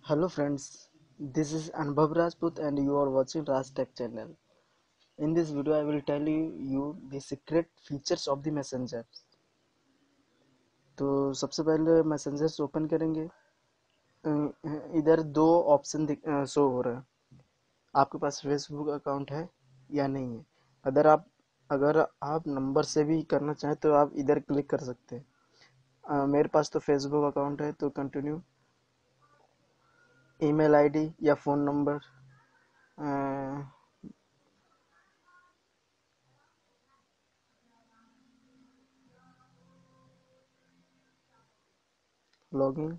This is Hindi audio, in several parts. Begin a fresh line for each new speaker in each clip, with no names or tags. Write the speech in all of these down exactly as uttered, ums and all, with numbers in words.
Hello friends, this is Anubhav Rajput and you are watching Raj Tech channel. In this video I will tell you, you the secret features of the messenger. तो सबसे पहले मैसेंजर्स ओपन करेंगे। अ, इधर दो ऑप्शन शो हो रहा है, आपके पास फेसबुक अकाउंट है या नहीं है। अगर आप अगर आप नंबर से भी करना चाहें तो आप इधर क्लिक कर सकते हैं। अ, मेरे पास तो फेसबुक अकाउंट है तो कंटिन्यू। ईमेल आईडी या फ़ोन नंबर, लॉगिन।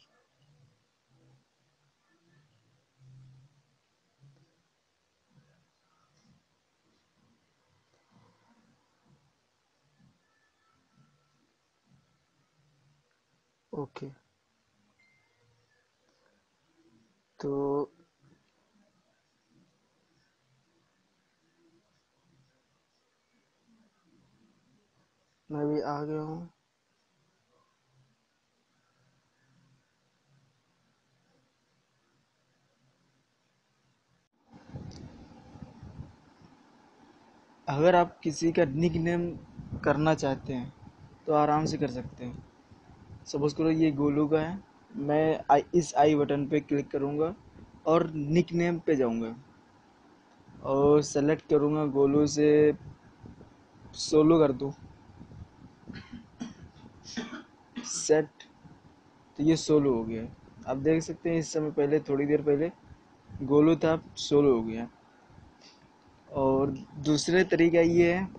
ओके, तो मैं भी आ गया हूँ। अगर आप किसी का निक नेम करना चाहते हैं तो आराम से कर सकते हैं। सपोज करो ये गोलू का है, मैं आई इस आई बटन पे क्लिक करूँगा और निक नेम पे जाऊँगा और सेलेक्ट करूँगा गोलू से सोलो कर दूँ सेट, तो ये सोलो हो गया। आप देख सकते हैं इस समय पहले, थोड़ी देर पहले गोलू था, अब सोलो हो गया। और दूसरे तरीका ये है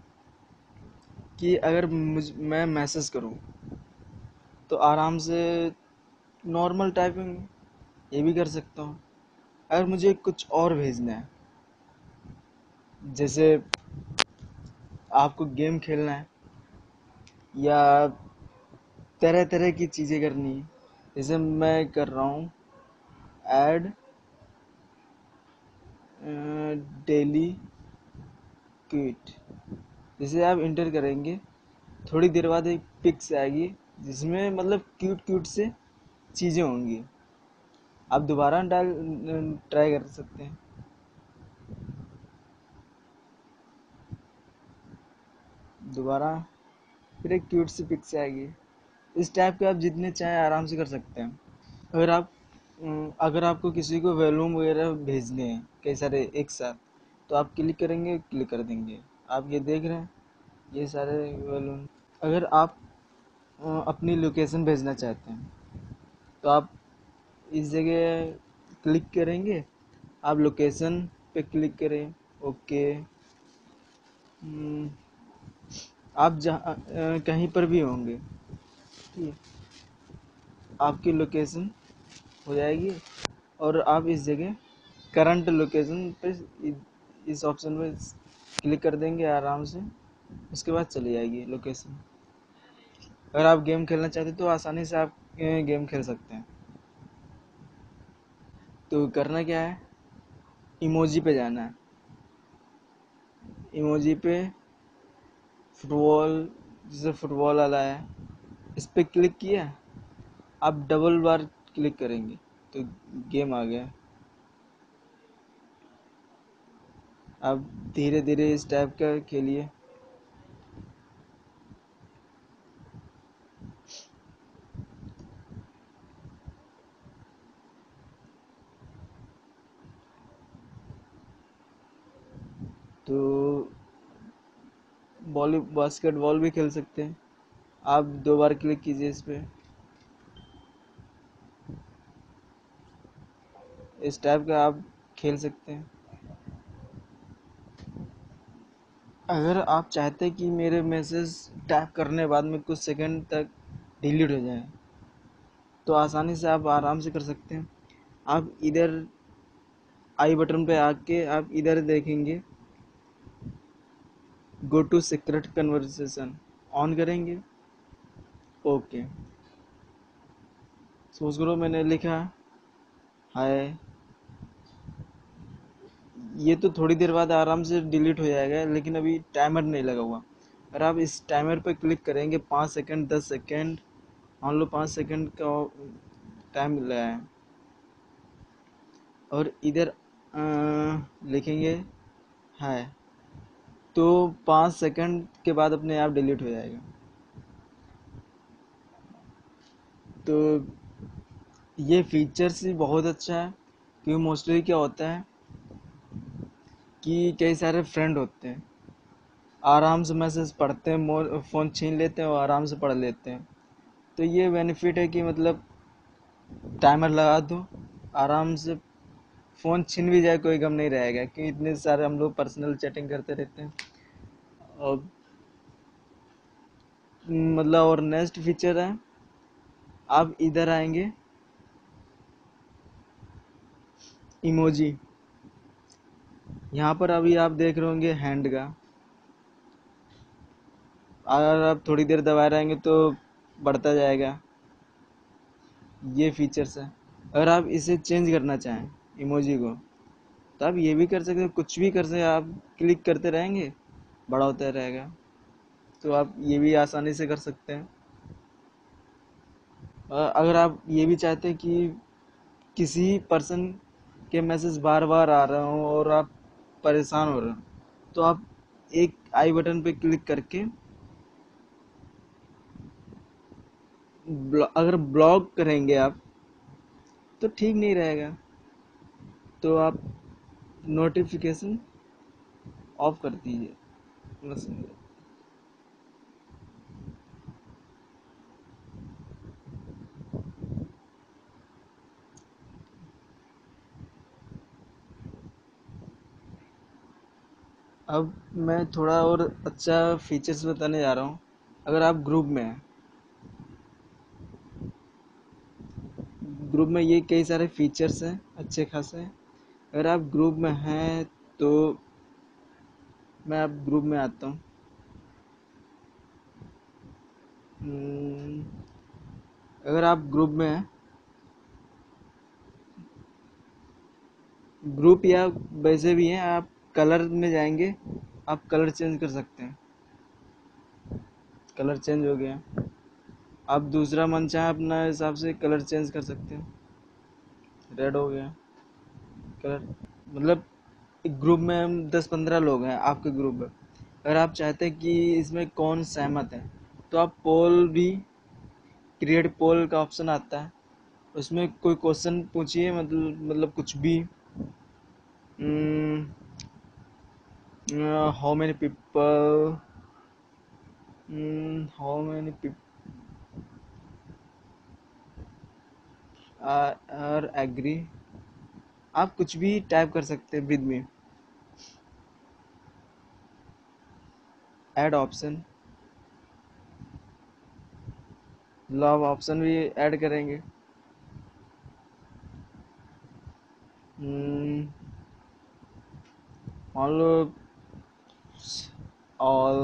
कि अगर मुझ मैं मैसेज करूँ तो आराम से नॉर्मल टाइपिंग ये भी कर सकता हूँ। अगर मुझे कुछ और भेजना है, जैसे आपको गेम खेलना है या तरह तरह की चीज़ें करनी है, जैसे मैं कर रहा हूँ ऐड डेली क्विट। जैसे आप इंटर करेंगे, थोड़ी देर बाद एक पिक्स आएगी जिसमें मतलब क्यूट क्यूट से चीज़ें होंगी। आप दोबारा डाल ट्राई कर सकते हैं। दोबारा फिर एक क्यूट सी पिक्स आएगी। इस टाइप के आप जितने चाहें आराम से कर सकते हैं। अगर आप अम, अगर आपको किसी को वॉल्यूम वगैरह भेजने हैं कई सारे एक साथ, तो आप क्लिक करेंगे, क्लिक कर देंगे। आप ये देख रहे हैं ये सारे वॉल्यूम। अगर आप अ, अपनी लोकेशन भेजना चाहते हैं तो आप इस जगह क्लिक करेंगे, आप लोकेशन पे क्लिक करें। ओके, हम्म, आप जहाँ अ, कहीं पर भी होंगे, ठीक है, आपकी लोकेशन हो जाएगी और आप इस जगह करंट लोकेशन पे इ- इस ऑप्शन में क्लिक कर देंगे आराम से। उसके बाद चली जाएगी लोकेशन। अगर आप गेम खेलना चाहते हैं तो आसानी से आप गेम खेल सकते हैं। तो करना क्या है, इमोजी पे जाना है। इमोजी पे फुटबॉल, जैसे फुटबॉल वाला है, इस पे क्लिक किया, आप डबल बार क्लिक करेंगे तो गेम आ गया। आप धीरे धीरे इस टाइप का खेलिए। तो बॉली बास्केटबॉल भी खेल सकते हैं। आप दो बार क्लिक कीजिए इस पे, इस टाइप का आप खेल सकते हैं। अगर आप चाहते हैं कि मेरे मैसेज टाइप करने बाद में कुछ सेकंड तक डिलीट हो जाए तो आसानी से आप आराम से कर सकते हैं। आप इधर आई बटन पे आके आप इधर देखेंगे, गो टू सीक्रेट कन्वर्सेशन ऑन करेंगे। ओके, सोच करो मैंने लिखा हाय, ये तो थोड़ी देर बाद आराम से डिलीट हो जाएगा, लेकिन अभी टाइमर नहीं लगा हुआ। अगर आप इस टाइमर पर क्लिक करेंगे, पाँच सेकंड, दस सेकंड, मान लो पाँच सेकंड का टाइम मिल रहा है, और इधर अ, लिखेंगे है, तो पाँच सेकंड के बाद अपने आप डिलीट हो जाएगा। तो ये फीचर्स ही बहुत अच्छा है, क्योंकि मोस्टली क्या होता है कि कई सारे फ्रेंड होते हैं, आराम से मैसेज पढ़ते हैं, फ़ोन छीन लेते हैं और आराम से पढ़ लेते हैं। तो ये बेनिफिट है कि मतलब टाइमर लगा दो, आराम से फ़ोन छीन भी जाए कोई गम नहीं रहेगा, क्योंकि इतने सारे हम लोग पर्सनल चैटिंग करते रहते हैं। और मतलब और नेक्स्ट फीचर है, आप इधर आएंगे इमोजी, यहाँ पर अभी आप देख रहे होंगे हैंड का, अगर आप थोड़ी देर दबाए रहेंगे तो बढ़ता जाएगा। ये फीचर्स है। अगर आप इसे चेंज करना चाहें इमोजी को, तो आप ये भी कर सकते हैं, कुछ भी कर सकते हैं, आप क्लिक करते रहेंगे बड़ा होता रहेगा। तो आप ये भी आसानी से कर सकते हैं। अ, अगर आप ये भी चाहते हैं कि किसी पर्सन के मैसेज बार बार आ रहे हो और आप परेशान हो रहे हो, तो आप एक आई बटन पे क्लिक करके ब्लॉ- अगर ब्लॉक करेंगे आप तो ठीक नहीं रहेगा, तो आप नोटिफिकेशन ऑफ कर दीजिए बस। अब मैं थोड़ा और अच्छा फीचर्स बताने जा रहा हूँ। अगर आप ग्रुप में हैं, ग्रुप में ये कई सारे फीचर्स हैं अच्छे खासे। अगर आप ग्रुप में हैं तो मैं अब ग्रुप में आता हूँ। हम्म, अगर आप ग्रुप में हैं, ग्रुप या वैसे भी हैं, आप कलर में जाएंगे, आप कलर चेंज कर सकते हैं। कलर चेंज हो गया, आप दूसरा मन चाहे अपना हिसाब से कलर चेंज कर सकते हैं। रेड हो गया कलर। मतलब एक ग्रुप में हम दस पंद्रह लोग हैं आपके ग्रुप में, अगर आप चाहते हैं कि इसमें कौन सहमत है, तो आप पोल भी, क्रिएट पोल का ऑप्शन आता है, उसमें कोई क्वेश्चन पूछिए, मतलब मतलब कुछ भी, how many people, how many people are agree, आप कुछ भी टाइप कर सकते हैं with me. Add option, love option भी ऐड करेंगे। हम्म, मान लो ऑल,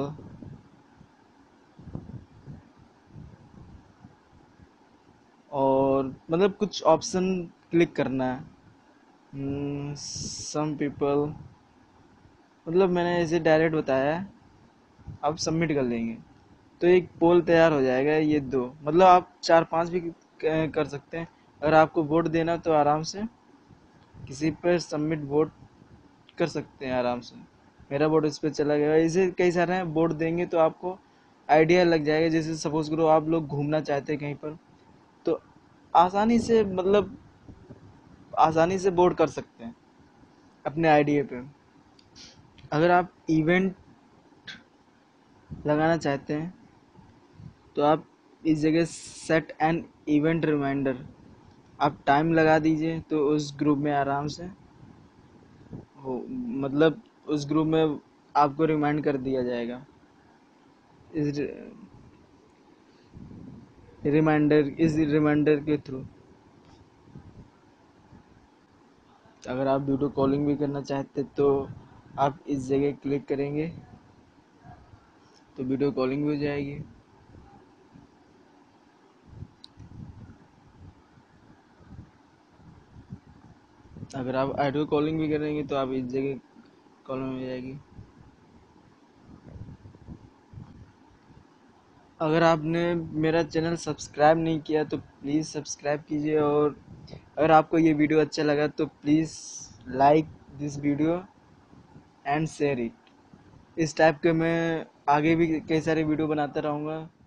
और मतलब कुछ ऑप्शन क्लिक करना है। सम पीपल, मतलब मैंने ऐसे डायरेक्ट बताया है, आप सबमिट कर लेंगे तो एक पोल तैयार हो जाएगा। ये दो, मतलब आप चार पांच भी क- कर सकते हैं। अगर आपको वोट देना तो आराम से किसी पर सबमिट वोट कर सकते हैं आराम से। मेरा वोट इस पर चला गया, ऐसे कई सारे हैं। वोट देंगे तो आपको आइडिया लग जाएगा। जैसे सपोज करो आप लोग घूमना चाहते हैं कहीं पर, तो आसानी से, मतलब आसानी से वोट कर सकते हैं अपने आइडिया पे। अगर आप इवेंट लगाना चाहते हैं तो आप इस जगह सेट एन इवेंट रिमाइंडर, आप टाइम लगा दीजिए तो उस ग्रुप में आराम से हो, मतलब उस ग्रुप में आपको रिमाइंड कर दिया जाएगा इस रिमाइंडर इस रिमाइंडर के थ्रू। अगर आप वीडियो कॉलिंग भी करना चाहते तो आप इस जगह क्लिक करेंगे तो वीडियो कॉलिंग भी हो जाएगी। अगर आप ऑडियो कॉलिंग भी करेंगे तो आप इस जगह कॉलिंग हो जाएगी। अगर आपने मेरा चैनल सब्सक्राइब नहीं किया तो प्लीज़ सब्सक्राइब कीजिए, और अगर आपको ये वीडियो अच्छा लगा तो please like this video and share it. इस टाइप के मैं आगे भी कई सारे वीडियो बनाता रहूँगा।